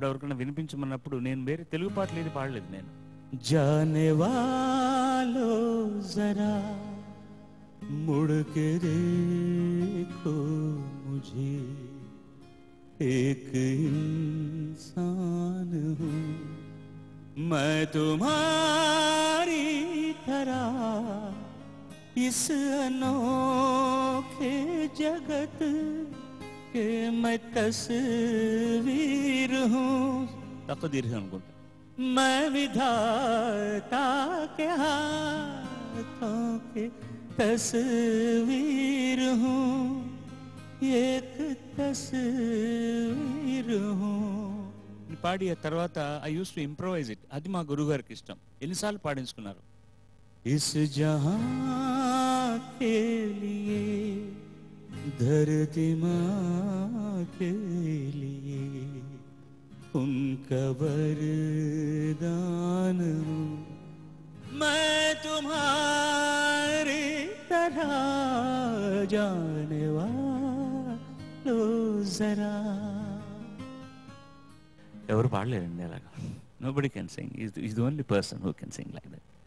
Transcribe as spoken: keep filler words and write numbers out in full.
అప్పుడు ఎవరికైనా వినిపించమన్నప్పుడు నేను వేరే తెలుగు పాటలు ఏది పాడలేదు నేను. जाने वालों जरा मुड़ के देखो मुझे, एक इंसान हूँ मैं तुम्हारी तरह, इस अनोखे जगत के मैं तस्वीर हूँ. తక్కువ అనుకుంటా. मैं विधाता के हाथों के तस्वीर हूँ, एक तस्वीर हूँ. పాడి ఆ తర్వాత I use to improvise it. అది మా గురువు గారికి ఇష్టం. ఎన్నిసార్లు పాడించుకున్నారు. इस जहां के लिए धरती माँ के लिए उनका वरदान हूँ मैं तुम्हारी तरह, जाने वालों जरा. ఎవరు పాడలేరండి అలాగా. Nobody can sing. Is is the only person who can sing like that.